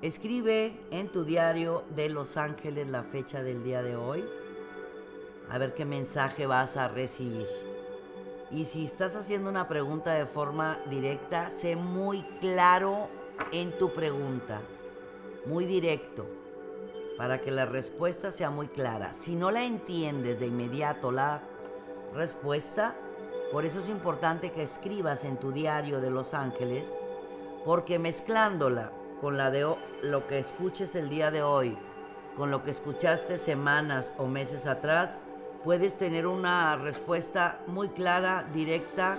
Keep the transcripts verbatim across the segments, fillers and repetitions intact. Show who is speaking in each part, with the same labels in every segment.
Speaker 1: Escribe en tu diario de Los Ángeles la fecha del día de hoy. A ver qué mensaje vas a recibir. Y si estás haciendo una pregunta de forma directa, sé muy claro en tu pregunta. Muy directo. Para que la respuesta sea muy clara. Si no la entiendes de inmediato la respuesta, por eso es importante que escribas en tu diario de Los Ángeles, porque mezclándola con la de lo que escuches el día de hoy, con lo que escuchaste semanas o meses atrás, puedes tener una respuesta muy clara, directa,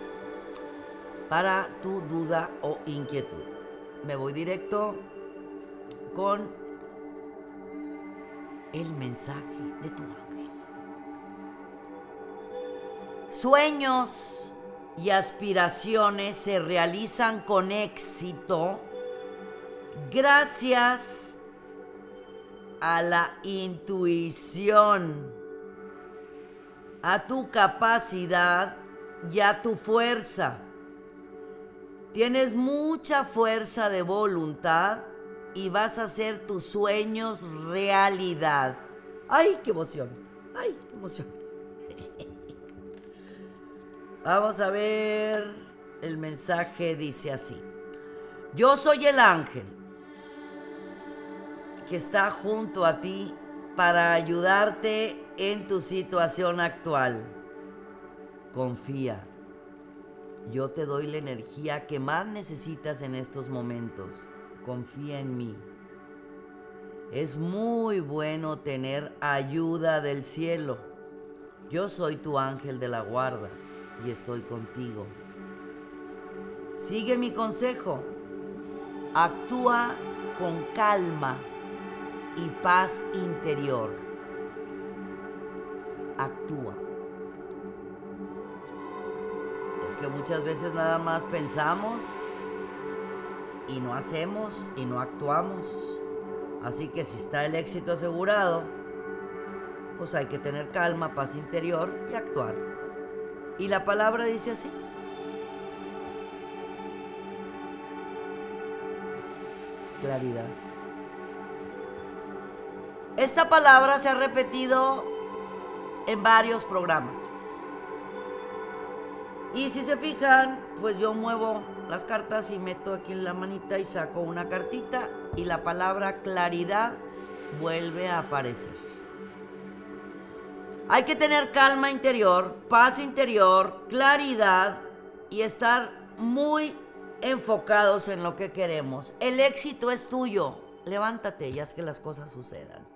Speaker 1: para tu duda o inquietud. Me voy directo con el mensaje de tu ángel. Sueños y aspiraciones se realizan con éxito gracias a la intuición, a tu capacidad y a tu fuerza. Tienes mucha fuerza de voluntad y vas a hacer tus sueños realidad. ¡Ay, qué emoción! ¡Ay, qué emoción! Vamos a ver, el mensaje dice así. Yo soy el ángel que está junto a ti para ayudarte en tu situación actual. Confía. Yo te doy la energía que más necesitas en estos momentos. Confía en mí. Es muy bueno tener ayuda del cielo. Yo soy tu ángel de la guarda y estoy contigo. Sigue mi consejo. Actúa con calma y paz interior. Actúa. Es que muchas veces nada más pensamos y no hacemos y no actuamos. Así que si está el éxito asegurado, pues hay que tener calma, paz interior y actuar. Y la palabra dice así. Claridad. Esta palabra se ha repetido en varios programas. Y si se fijan, pues yo muevo las cartas y meto aquí en la manita y saco una cartita y la palabra claridad vuelve a aparecer. Hay que tener calma interior, paz interior, claridad y estar muy enfocados en lo que queremos. El éxito es tuyo. Levántate y haz que las cosas sucedan.